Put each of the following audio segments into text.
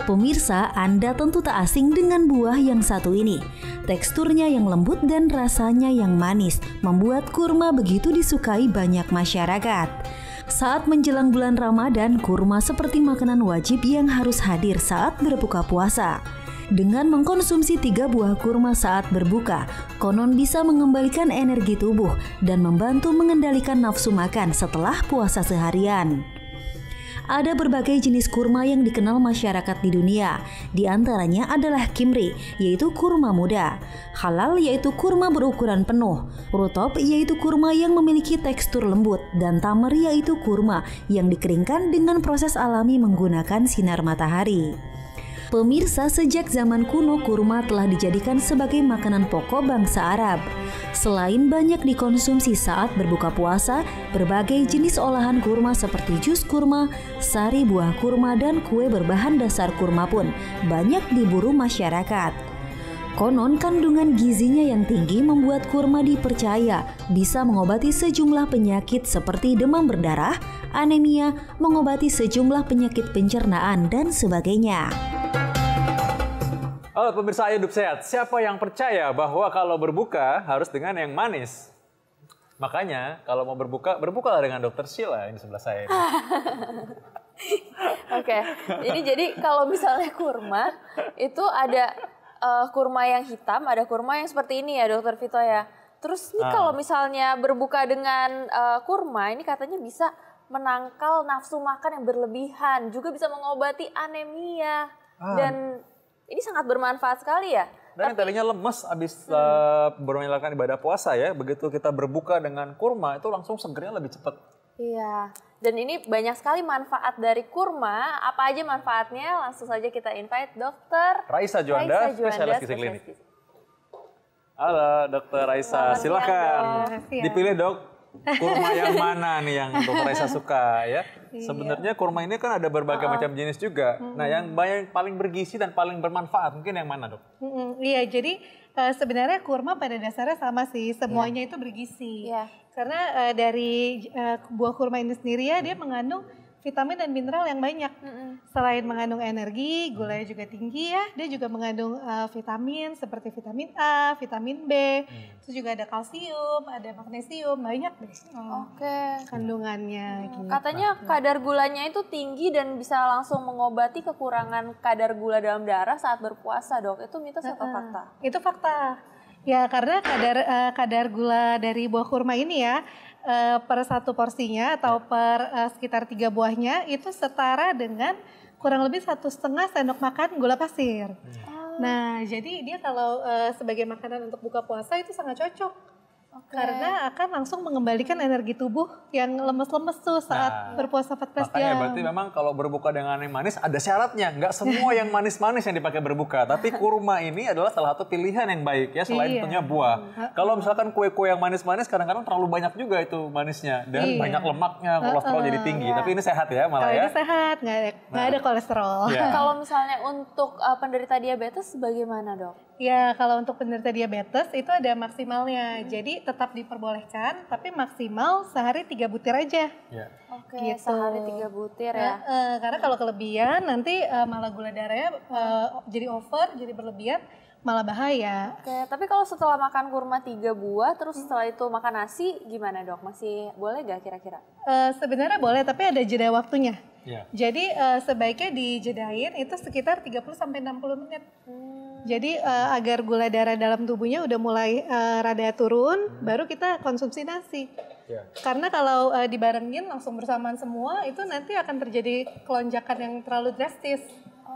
Pemirsa, Anda tentu tak asing dengan buah yang satu ini. Teksturnya yang lembut dan rasanya yang manis membuat kurma begitu disukai banyak masyarakat. Saat menjelang bulan Ramadan, kurma seperti makanan wajib yang harus hadir saat berbuka puasa. Dengan mengkonsumsi 3 buah kurma saat berbuka, konon bisa mengembalikan energi tubuh dan membantu mengendalikan nafsu makan setelah puasa seharian. Ada berbagai jenis kurma yang dikenal masyarakat di dunia. Di antaranya adalah kimri, yaitu kurma muda. Halal, yaitu kurma berukuran penuh. Rutop, yaitu kurma yang memiliki tekstur lembut. Dan tamer, yaitu kurma yang dikeringkan dengan proses alami menggunakan sinar matahari. Pemirsa, sejak zaman kuno kurma telah dijadikan sebagai makanan pokok bangsa Arab. Selain banyak dikonsumsi saat berbuka puasa, berbagai jenis olahan kurma seperti jus kurma, sari buah kurma, dan kue berbahan dasar kurma pun banyak diburu masyarakat. Konon kandungan gizinya yang tinggi membuat kurma dipercaya bisa mengobati sejumlah penyakit seperti demam berdarah, anemia, mengobati sejumlah penyakit pencernaan, dan sebagainya. Halo pemirsa Hidup Sehat, siapa yang percaya bahwa kalau berbuka harus dengan yang manis? Makanya kalau mau berbuka, berbukalah dengan Dokter Sheila ini sebelah saya. Oke, ini jadi kalau misalnya kurma, itu ada kurma yang hitam, ada kurma yang seperti ini ya Dokter Vito ya. Terus ini kalau misalnya berbuka dengan kurma, ini katanya bisa menangkal nafsu makan yang berlebihan, juga bisa mengobati anemia. Dan ini sangat bermanfaat sekali ya. Dan yang tadinya lemes abis menjalankan ibadah puasa ya, begitu kita berbuka dengan kurma itu langsung segernya lebih cepat. Iya, dan ini banyak sekali manfaat dari kurma. Apa aja manfaatnya? Langsung saja kita invite Dokter Raisa Juanda, spesialis gizi klinik. Halo Dokter Raisa, silakan dipilih Dok. Kurma yang mana nih yang Dokter Raisa suka ya? Sebenarnya kurma ini kan ada berbagai macam jenis juga. Nah, yang paling bergizi dan paling bermanfaat mungkin yang mana, Dok? Iya, jadi sebenarnya kurma pada dasarnya sama sih, semuanya itu bergizi. Karena dari buah kurma ini sendiri ya, dia mengandung vitamin dan mineral yang banyak. Selain mengandung energi, gulanya juga tinggi ya. Dia juga mengandung vitamin seperti vitamin A, vitamin B. Terus juga ada kalsium, ada magnesium, banyak deh. Kandungannya. Gitu. Katanya kadar gulanya itu tinggi dan bisa langsung mengobati kekurangan kadar gula dalam darah saat berpuasa, Dok. Itu mitos atau fakta? Itu fakta. Ya, karena kadar gula dari buah kurma ini ya, per satu porsinya atau per sekitar 3 buahnya itu setara dengan kurang lebih 1,5 sendok makan gula pasir. Nah, jadi dia kalau sebagai makanan untuk buka puasa itu sangat cocok. Karena akan langsung mengembalikan energi tubuh yang lemes-lemes tuh saat berpuasa 14 jam. Makanya berarti memang kalau berbuka dengan yang manis ada syaratnya. Nggak semua yang manis-manis yang dipakai berbuka. Tapi kurma ini adalah salah satu pilihan yang baik ya selain tentunya buah. Kalau misalkan kue-kue yang manis-manis kadang-kadang terlalu banyak juga itu manisnya. Dan banyak lemaknya, kolesterol jadi tinggi. Tapi ini sehat ya malah ya. Kalau ini sehat, nggak ada kolesterol. Kalau misalnya untuk penderita diabetes bagaimana, Dok? Ya, kalau untuk penderita diabetes itu ada maksimalnya. Jadi tetap diperbolehkan, tapi maksimal sehari 3 butir aja. Gitu. Sehari 3 butir ya. Karena kalau kelebihan nanti malah gula darahnya jadi over, jadi berlebihan, malah bahaya. Tapi kalau setelah makan kurma 3 buah, terus setelah itu makan nasi, gimana Dok? Masih boleh gak kira-kira? Sebenarnya boleh, tapi ada jeda waktunya. Jadi sebaiknya dijedain itu sekitar 30-60 menit. Jadi agar gula darah dalam tubuhnya udah mulai rada turun, baru kita konsumsi nasi. Karena kalau dibarengin langsung bersamaan semua, itu nanti akan terjadi kelonjakan yang terlalu drastis.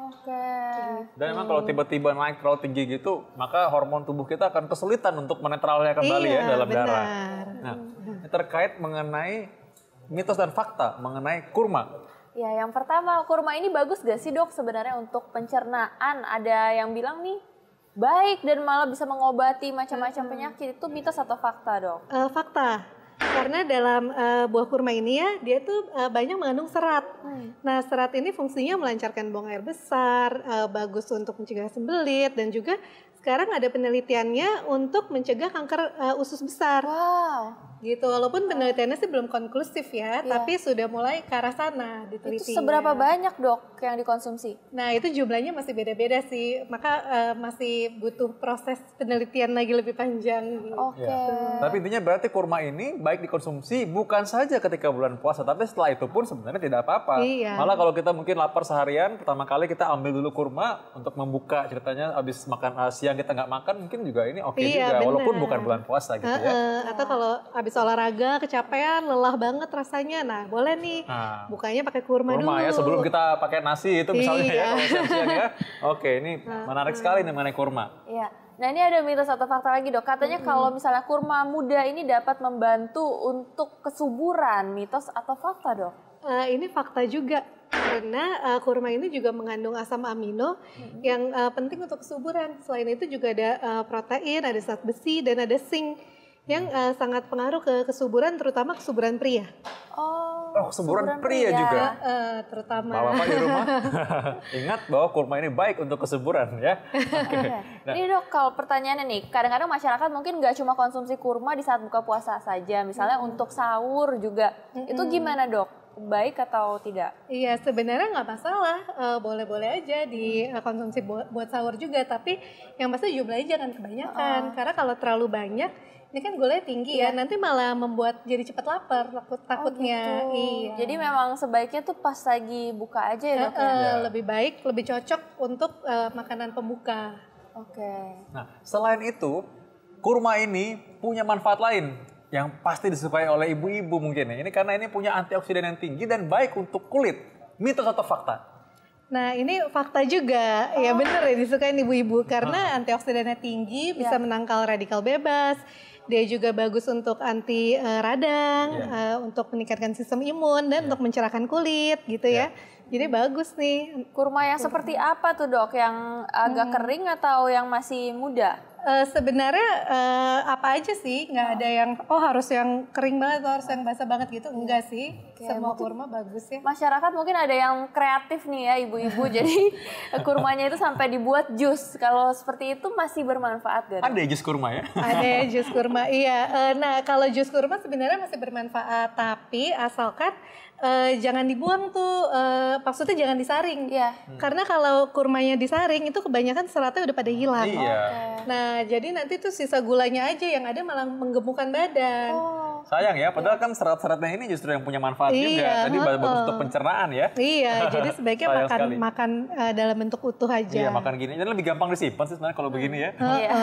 Dan memang kalau tiba-tiba naik terlalu tinggi gitu, maka hormon tubuh kita akan kesulitan untuk menetralnya kembali ya dalam darah. Nah, terkait mengenai mitos dan fakta mengenai kurma. Ya, yang pertama, kurma ini bagus gak sih Dok sebenarnya untuk pencernaan? Ada yang bilang nih baik dan malah bisa mengobati macam-macam penyakit. Itu mitos atau fakta, Dok? Fakta. Karena dalam buah kurma ini ya, dia tuh banyak mengandung serat. Nah, serat ini fungsinya melancarkan buang air besar, bagus untuk mencegah sembelit, dan juga sekarang ada penelitiannya untuk mencegah kanker usus besar. Gitu, walaupun penelitiannya sih belum konklusif ya, tapi sudah mulai ke arah sana diteliti. Itu seberapa banyak dok yang dikonsumsi? Nah itu jumlahnya masih beda-beda sih, maka masih butuh proses penelitian lagi lebih panjang. Oke. Tapi intinya berarti kurma ini baik dikonsumsi bukan saja ketika bulan puasa, tapi setelah itu pun sebenarnya tidak apa-apa. Malah kalau kita mungkin lapar seharian, pertama kali kita ambil dulu kurma untuk membuka, ceritanya habis makan siang kita nggak makan, mungkin juga ini oke juga, walaupun bukan bulan puasa gitu ya. Atau kalau habis olahraga kecapean, lelah banget rasanya, nah boleh nih bukanya pakai kurma dulu. Ya sebelum kita pakai nasi itu misalnya ya kalau siang-siang ya. Oke, ini menarik sekali nih mengenai kurma. Iya. Nah ini ada mitos atau fakta lagi dok, katanya kalau misalnya kurma muda ini dapat membantu untuk kesuburan, mitos atau fakta dok? Ini fakta juga, karena kurma ini juga mengandung asam amino yang penting untuk kesuburan. Selain itu juga ada protein, ada zat besi, dan ada zinc yang sangat pengaruh ke kesuburan, terutama kesuburan pria. Oh, kesuburan pria juga. Terutama. Bapak di rumah ingat bahwa kurma ini baik untuk kesuburan ya. Nah. Ini dok, kalau pertanyaannya nih, kadang-kadang masyarakat mungkin nggak cuma konsumsi kurma di saat buka puasa saja, misalnya untuk sahur juga. Itu gimana dok? Baik atau tidak? Iya, sebenarnya nggak masalah, boleh-boleh aja dikonsumsi buat sahur juga, tapi yang pasti jumlahnya jangan kebanyakan, karena kalau terlalu banyak ini kan gulanya tinggi ya, nanti malah membuat jadi cepat lapar, takutnya. Gitu. Iya. Jadi memang sebaiknya tuh pas lagi buka aja ya dok ya? Lebih baik, lebih cocok untuk makanan pembuka. Oke. Nah, selain itu, kurma ini punya manfaat lain yang pasti disukai oleh ibu-ibu mungkin ya. Ini karena ini punya antioksidan yang tinggi dan baik untuk kulit. Mitos atau fakta? Nah ini fakta juga, ya bener ya disukain ibu-ibu karena antioksidannya tinggi, bisa menangkal radikal bebas. Dia juga bagus untuk anti radang, untuk meningkatkan sistem imun dan untuk mencerahkan kulit gitu ya. Jadi bagus nih. Kurma yang seperti apa tuh dok? Yang agak kering atau yang masih muda? Sebenarnya apa aja sih, nggak ada yang harus yang kering banget atau harus yang basah banget gitu, enggak sih. Semua kurma bagus ya. Masyarakat mungkin ada yang kreatif nih ya ibu-ibu, jadi kurmanya itu sampai dibuat jus. Kalau seperti itu masih bermanfaat gak? Ada jus kurma ya? Ada ya jus kurma, iya. Nah kalau jus kurma sebenarnya masih bermanfaat, tapi asalkan jangan dibuang tuh, maksudnya jangan disaring. Karena kalau kurmanya disaring itu kebanyakan seratnya udah pada hilang. Nah jadi nanti tuh sisa gulanya aja yang ada malah menggemukkan badan. Sayang ya, padahal kan serat-seratnya ini justru yang punya manfaat juga. Tadi bagus untuk pencernaan ya. Iya, jadi sebaiknya makan dalam bentuk utuh aja. Iya, makan gini. Dan lebih gampang disimpan sih sebenarnya kalau begini ya.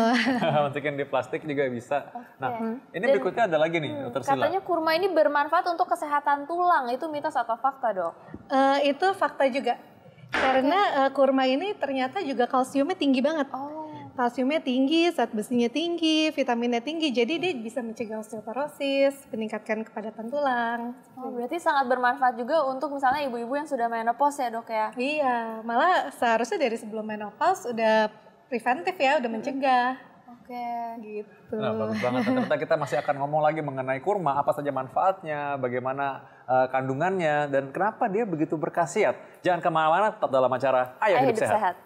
Masukin di plastik juga bisa. Nah, ini berikutnya ada lagi nih, Dr. Sila. Katanya kurma ini bermanfaat untuk kesehatan tulang. Itu mitos atau fakta dok? Itu fakta juga. Karena kurma ini ternyata juga kalsiumnya tinggi banget. Kalsiumnya tinggi, zat besinya tinggi, vitaminnya tinggi, jadi dia bisa mencegah osteoporosis, meningkatkan kepadatan tulang. Berarti sangat bermanfaat juga untuk misalnya ibu-ibu yang sudah menopause ya dok ya? Iya, malah seharusnya dari sebelum menopause udah preventif ya, udah mencegah. Gitu. Nah, bagus banget. Ternyata kita masih akan ngomong lagi mengenai kurma, apa saja manfaatnya, bagaimana kandungannya, dan kenapa dia begitu berkhasiat. Jangan kemana-mana, tetap dalam acara Ayo Hidup Sehat.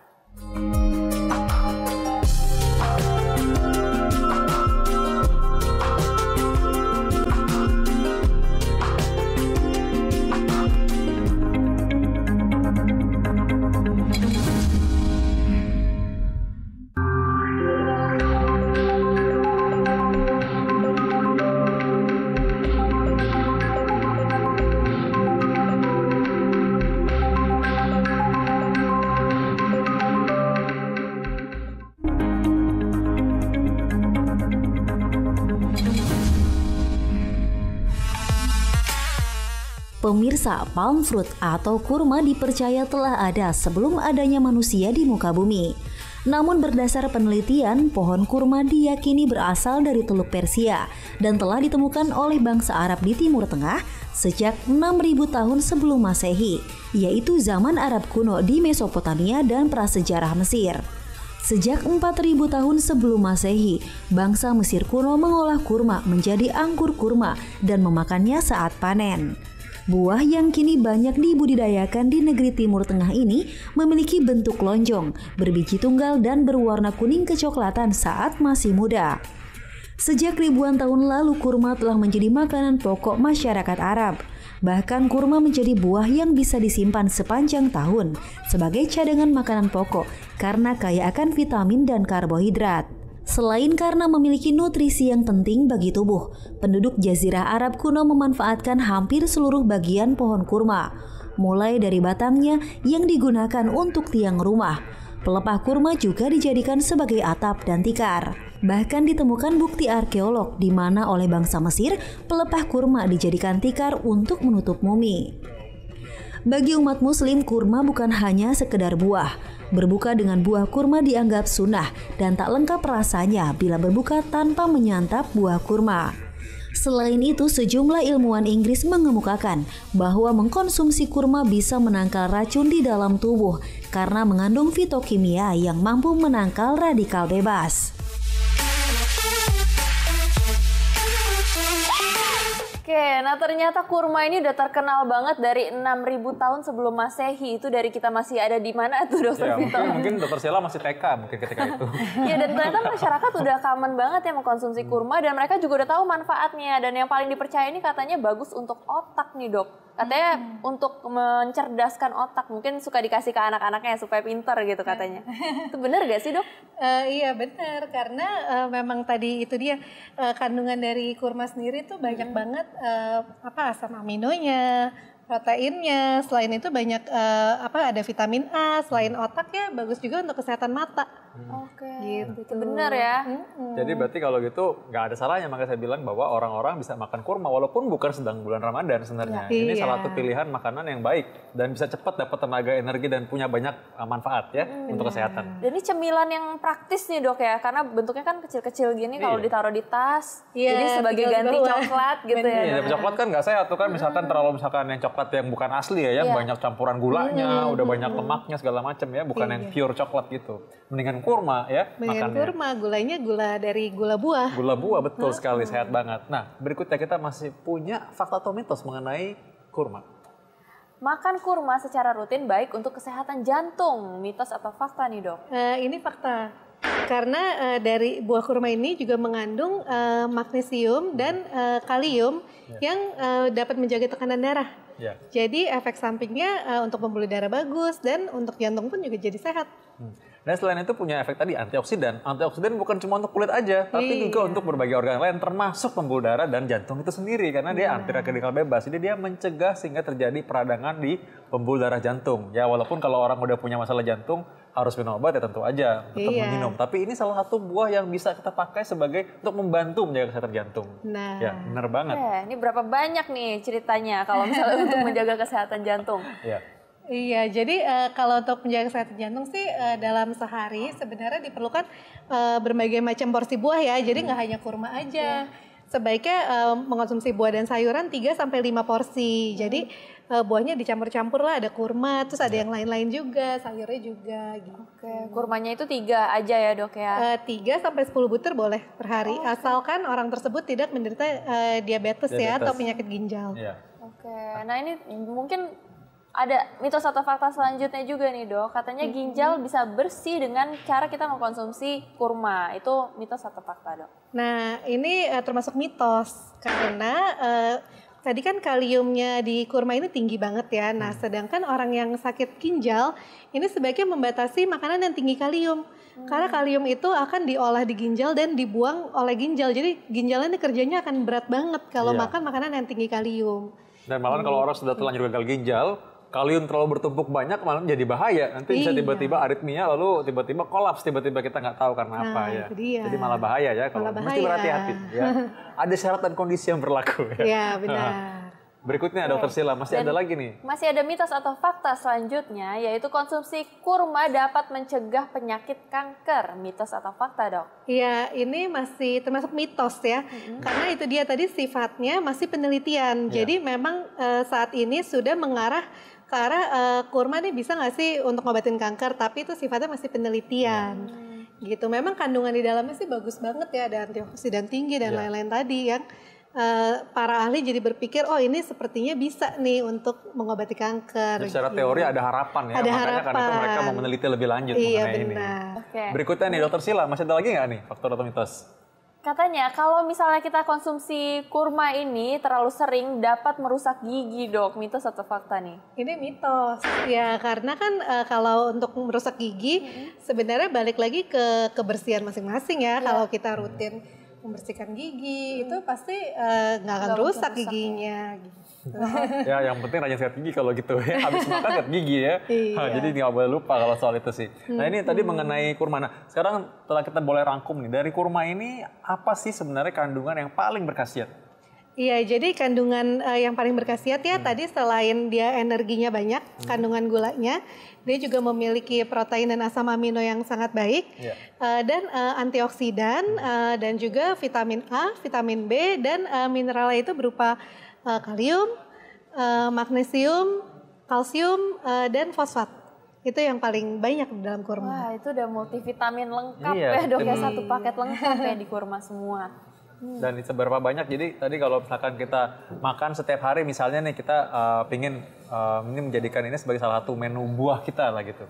Pemirsa, palm fruit atau kurma dipercaya telah ada sebelum adanya manusia di muka bumi. Namun berdasar penelitian, pohon kurma diyakini berasal dari Teluk Persia dan telah ditemukan oleh bangsa Arab di Timur Tengah sejak 6.000 tahun sebelum Masehi, yaitu zaman Arab kuno di Mesopotamia dan prasejarah Mesir. Sejak 4.000 tahun sebelum Masehi, bangsa Mesir kuno mengolah kurma menjadi anggur kurma dan memakannya saat panen. Buah yang kini banyak dibudidayakan di negeri Timur Tengah ini memiliki bentuk lonjong, berbiji tunggal dan berwarna kuning kecoklatan saat masih muda. Sejak ribuan tahun lalu kurma telah menjadi makanan pokok masyarakat Arab. Bahkan kurma menjadi buah yang bisa disimpan sepanjang tahun sebagai cadangan makanan pokok karena kaya akan vitamin dan karbohidrat. Selain karena memiliki nutrisi yang penting bagi tubuh, penduduk Jazirah Arab kuno memanfaatkan hampir seluruh bagian pohon kurma, mulai dari batangnya yang digunakan untuk tiang rumah. Pelepah kurma juga dijadikan sebagai atap dan tikar. Bahkan ditemukan bukti arkeolog di mana oleh bangsa Mesir, pelepah kurma dijadikan tikar untuk menutup mumi. Bagi umat muslim, kurma bukan hanya sekedar buah. Berbuka dengan buah kurma dianggap sunnah dan tak lengkap rasanya bila berbuka tanpa menyantap buah kurma. Selain itu, sejumlah ilmuwan Inggris mengemukakan bahwa mengkonsumsi kurma bisa menangkal racun di dalam tubuh karena mengandung fitokimia yang mampu menangkal radikal bebas. Oke, nah ternyata kurma ini udah terkenal banget dari 6.000 tahun sebelum Masehi. Itu dari kita masih ada di mana tuh, Dokter Vito? Mungkin Dokter Sheila masih TK mungkin ketika itu. Iya, dan ternyata masyarakat udah common banget ya mengkonsumsi kurma dan mereka juga udah tahu manfaatnya. Dan yang paling dipercaya ini katanya bagus untuk otak nih, Dok. Katanya untuk mencerdaskan otak, mungkin suka dikasih ke anak-anaknya supaya pinter gitu katanya. Itu bener gak sih, Dok? Iya benar, karena memang tadi itu dia kandungan dari kurma sendiri tuh banyak banget asam aminonya, proteinnya. Selain itu banyak ada vitamin A. Selain otak ya bagus juga untuk kesehatan mata. Oke, gitu. itu bener ya. Jadi berarti kalau gitu nggak ada salahnya, makanya saya bilang bahwa orang-orang bisa makan kurma walaupun bukan sedang bulan Ramadan sebenarnya. Ini salah satu pilihan makanan yang baik dan bisa cepat dapat tenaga, energi dan punya banyak manfaat ya untuk kesehatan. Dan ini cemilan yang praktis nih, Dok ya, karena bentuknya kan kecil-kecil gini kalau ditaruh di tas. Jadi sebagai ganti coklat gitu ya. Iya, coklat kan nggak sehat tuh kan, misalkan yang coklat yang bukan asli ya, yang banyak campuran gulanya, udah banyak lemaknya segala macam ya, bukan yang pure coklat gitu. Mendingan kurma ya makannya. Kurma, gulanya dari gula buah. Gula buah, betul sekali, sehat banget. Nah, berikutnya kita masih punya fakta atau mitos mengenai kurma. Makan kurma secara rutin baik untuk kesehatan jantung. Mitos atau fakta nih, Dok? Ini fakta. Karena dari buah kurma ini juga mengandung magnesium dan kalium yang dapat menjaga tekanan darah. Jadi efek sampingnya untuk pembuluh darah bagus dan untuk jantung pun juga jadi sehat. Dan selain itu punya efek tadi antioksidan. Antioksidan bukan cuma untuk kulit aja, tapi juga untuk berbagai organ lain termasuk pembuluh darah dan jantung itu sendiri karena dia anti radikal bebas. Jadi dia mencegah sehingga terjadi peradangan di pembuluh darah jantung. Ya walaupun kalau orang udah punya masalah jantung harus minum obat ya tentu aja tetap meminum. Tapi ini salah satu buah yang bisa kita pakai sebagai untuk membantu menjaga kesehatan jantung. Nah, ya benar banget. Ini berapa banyak nih ceritanya kalau misalnya untuk menjaga kesehatan jantung? Iya, jadi kalau untuk menjaga kesehatan jantung sih dalam sehari sebenarnya diperlukan berbagai macam porsi buah ya. Jadi nggak hanya kurma aja. Sebaiknya mengonsumsi buah dan sayuran 3-5 porsi. Jadi buahnya dicampur-campur lah, ada kurma, terus ada yang lain-lain juga, sayurnya juga gitu. Oke, kurmanya itu 3 aja ya, Dok ya? 3-10 butir boleh per hari, asalkan orang tersebut tidak menderita diabetes ya atau penyakit ginjal. Oke, nah ini mungkin ada mitos atau fakta selanjutnya juga nih, Dok. Katanya ginjal bisa bersih dengan cara kita mengkonsumsi kurma. Itu mitos atau fakta, Dok? Nah, ini termasuk mitos karena tadi kan kaliumnya di kurma ini tinggi banget ya. Nah, sedangkan orang yang sakit ginjal ini sebaiknya membatasi makanan yang tinggi kalium. Karena kalium itu akan diolah di ginjal dan dibuang oleh ginjal. Jadi ginjalnya ini kerjanya akan berat banget kalau makan makanan yang tinggi kalium. Dan malah kalau orang sudah terlanjur gagal ginjal, kalium terlalu bertumpuk banyak malah jadi bahaya. Nanti bisa tiba-tiba aritmia, lalu tiba-tiba kolaps, tiba-tiba kita nggak tahu karena apa ya. Jadi malah bahaya ya, kalau mesti berhati-hati ya. Ada syarat dan kondisi yang berlaku ya. Iya, benar. Berikutnya Dokter Sheila, masih ada lagi nih. Masih ada mitos atau fakta selanjutnya, yaitu konsumsi kurma dapat mencegah penyakit kanker. Mitos atau fakta, Dok? Iya, ini masih termasuk mitos ya. Karena itu dia tadi sifatnya masih penelitian. Jadi memang saat ini sudah mengarah ke arah kurma nih bisa nggak sih untuk ngobatin kanker, tapi itu sifatnya masih penelitian. Gitu. Memang kandungan di dalamnya sih bagus banget ya, ada antioksidan tinggi dan lain-lain tadi yang para ahli jadi berpikir, oh ini sepertinya bisa nih untuk mengobati kanker. Jadi secara teori ada harapan ya, makanya karena itu mereka mau meneliti lebih lanjut mengenai ini. Berikutnya nih Dokter Sheila, masih ada lagi nggak nih faktor atau mitos? Katanya kalau misalnya kita konsumsi kurma ini terlalu sering dapat merusak gigi, Dok. Mitos atau fakta nih? Ini mitos. Ya karena kan kalau untuk merusak gigi sebenarnya balik lagi ke kebersihan masing-masing ya. Kalau kita rutin membersihkan gigi itu pasti nggak akan rusak giginya. Gitu. Ya yang penting rajin sikat gigi kalau gitu ya. Habis makan sikat gigi ya. Iya. Jadi nggak boleh lupa kalau soal itu sih. Nah ini tadi mengenai kurma. Nah sekarang setelah kita boleh rangkum nih. Dari kurma ini apa sih sebenarnya kandungan yang paling berkhasiat? Iya, jadi kandungan yang paling berkhasiat ya tadi selain dia energinya banyak, kandungan gulanya, dia juga memiliki protein dan asam amino yang sangat baik, dan antioksidan, dan juga vitamin A, vitamin B, dan mineralnya itu berupa kalium, magnesium, kalsium, dan fosfat. Itu yang paling banyak di dalam kurma. Wah, itu udah multivitamin lengkap ya, Dok. Ya, satu paket lengkap ya di kurma semua. Dan seberapa banyak, jadi tadi kalau misalkan kita makan setiap hari misalnya nih kita pingin ini menjadikan ini sebagai salah satu menu buah kita lah gitu.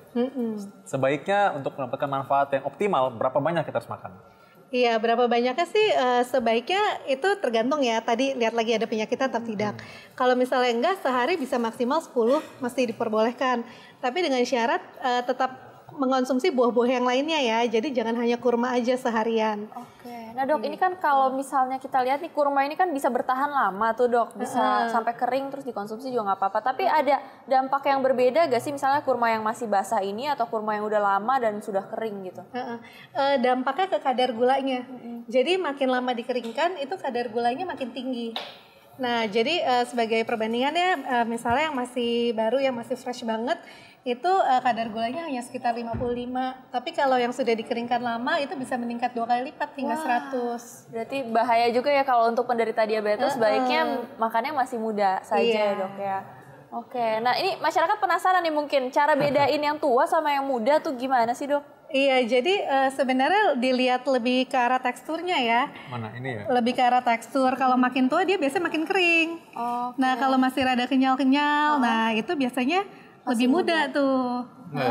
Sebaiknya untuk mendapatkan manfaat yang optimal, berapa banyak kita harus makan? Iya, berapa banyaknya sih sebaiknya itu tergantung ya. Tadi lihat lagi ada penyakit atau tidak. Kalau misalnya enggak, sehari bisa maksimal 10 masih diperbolehkan. Tapi dengan syarat tetap mengonsumsi buah-buah yang lainnya ya. Jadi jangan hanya kurma aja seharian. Oke. Nah, Dok, ini kan kalau misalnya kita lihat nih kurma ini kan bisa bertahan lama tuh, Dok. Bisa sampai kering terus dikonsumsi juga nggak apa-apa. Tapi ada dampak yang berbeda gak sih misalnya kurma yang masih basah ini atau kurma yang udah lama dan sudah kering gitu? Dampaknya ke kadar gulanya. Jadi makin lama dikeringkan itu kadar gulanya makin tinggi. Nah, jadi sebagai perbandingan ya, misalnya yang masih baru, yang masih fresh banget, itu kadar gulanya hanya sekitar 55. Tapi kalau yang sudah dikeringkan lama itu bisa meningkat 2 kali lipat hingga 100. Berarti bahaya juga ya kalau untuk penderita diabetes, baiknya makannya masih muda saja ya, Dok ya. Oke, nah ini masyarakat penasaran nih mungkin cara bedain yang tua sama yang muda tuh gimana sih, Dok? Iya, jadi sebenarnya dilihat lebih ke arah teksturnya ya. Mana ini ya? Lebih ke arah tekstur. Kalau makin tua dia biasanya makin kering. Nah, kalau masih rada kenyal-kenyal, nah itu biasanya lebih muda tuh.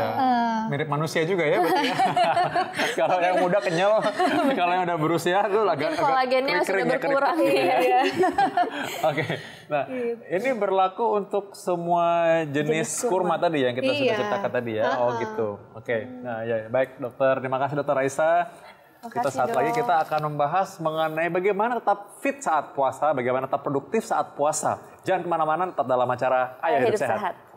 Mirip manusia juga ya berarti ya. Kalau yang muda kenyal, kalau yang udah berusia tuh agak kolagennya sudah berkurang ya. Oke. Nah, ini berlaku untuk semua jenis kurma tadi yang kita sudah ceritakan tadi ya. Oh gitu. Oke. Nah, ya baik dokter. Terima kasih Dokter Raisa. Kita saat lagi kita akan membahas mengenai bagaimana tetap fit saat puasa, bagaimana tetap produktif saat puasa. Jangan kemana-mana, tetap dalam acara Ayo Hidup Sehat.